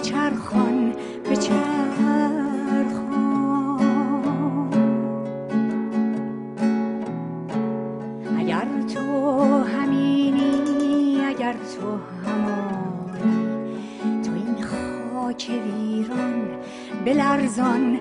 بچرخان اگر تو همینی، اگر تو همانی، تو این خاک ویران بلرزان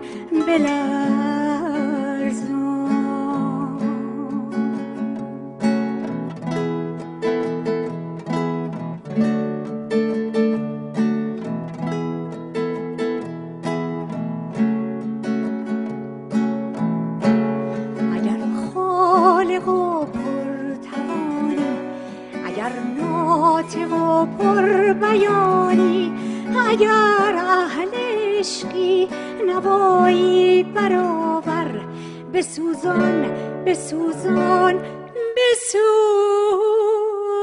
بیانی، اگر اهل عشقی نوایی برآور، بسوزان بسوزان بسوزان.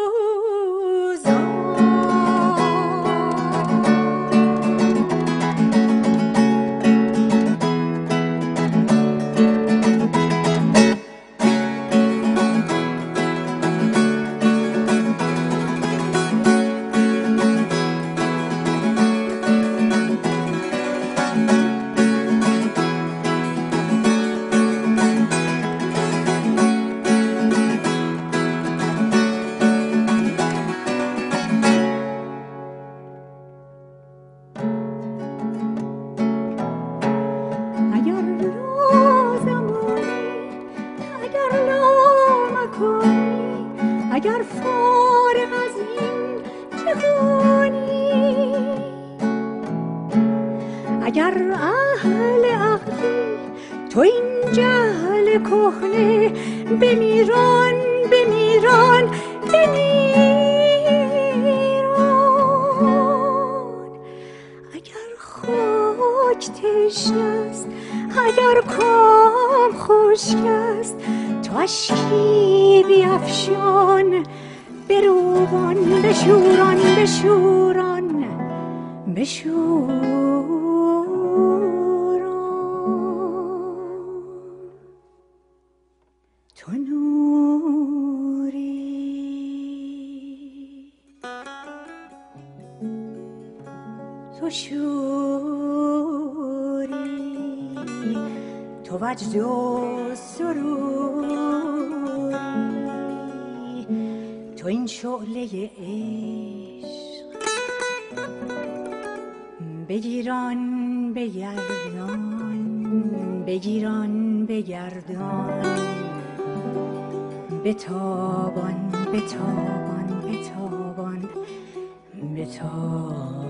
اگر فارغ از این جهانی، اگر اهل عقلی تو این جهل کهنه، بمیران بمیران بمیران. اگر خاک تشنه است، اگر کام خشک است، تو اشکی بیفشان، بروبان بشوران بشوران بشوران. تو نوری، تو شوری، تو وجد و سروری، تو این شعله عشق. بگیران بگردان، بگیران بگردان، بتابان بتابان بتابان بتابان.